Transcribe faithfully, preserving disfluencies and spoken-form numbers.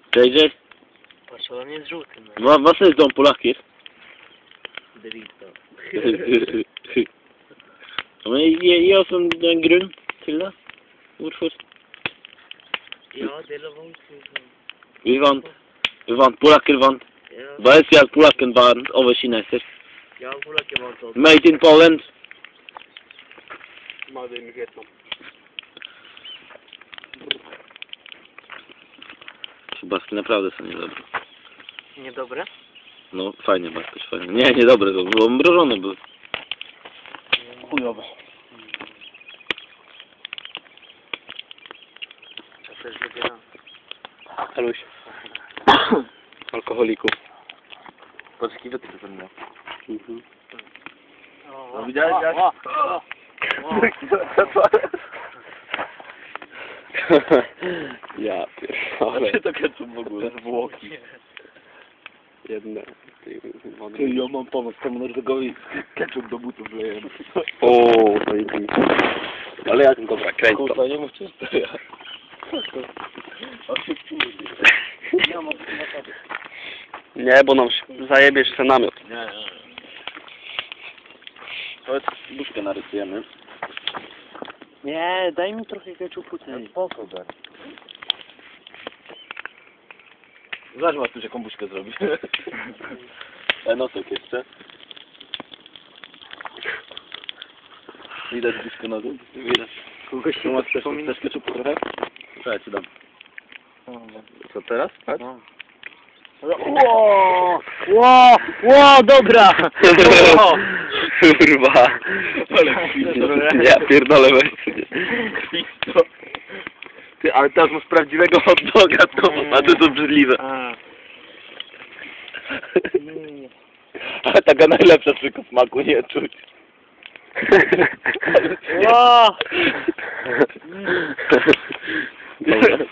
Cześć, Patrz, on jest żółty, no. Ma, was jest dom Polaków. Dritbra. Men ge, ge oss en, en grunn til det. Hvorfor? Ja, det långt. Vi vant. Vi vant. Polakker vant. Ja, Bare si at polakken vant over kineser. ja, polakker vant også. Made in Poland. Made in Vietnam. Baski naprawdę są niedobre. Niedobre? No fajnie, Baski, fajnie. Nie, niedobre to było. Mrożone były. Chujowe. Ja też wybieram. Haluś. Alkoholików. Patrz jaki wytrych ten miał. Mhm. No widziałeś jak? Ja pierdolę. Czy to ketchup w ogóle? Zwłoki. Jedne. Ty, ja mam pomysł, temu Norwegowi ketchup do butów wlejemy. O, to i ale ja dobra, kręć to. Kurwa, nie mów czysto, ja. Nie, bo nam zajebiesz ten namiot. Nie, nie. Powiedz, buźkę narysujemy. Nie, daj mi trochę keczupu, ty. Spoko, dar. Zobacz, ma tu jaką buźkę zrobić. E, nosek jeszcze. Widać buźkę na dół? Widać. Kogoś się ma też, też ketchupu trochę? Trzeba ci dam. Co teraz? Tak? No. Ło! Ło! Ło, dobra! Ło! Kurwa. Ale kwitno. Ja pierdolę weź. Kwitno. Ty, ale teraz masz prawdziwego hot doga, to A ty to brzydliwe. A. Ale taka najlepsza tylko smaku nie czuć. Ło!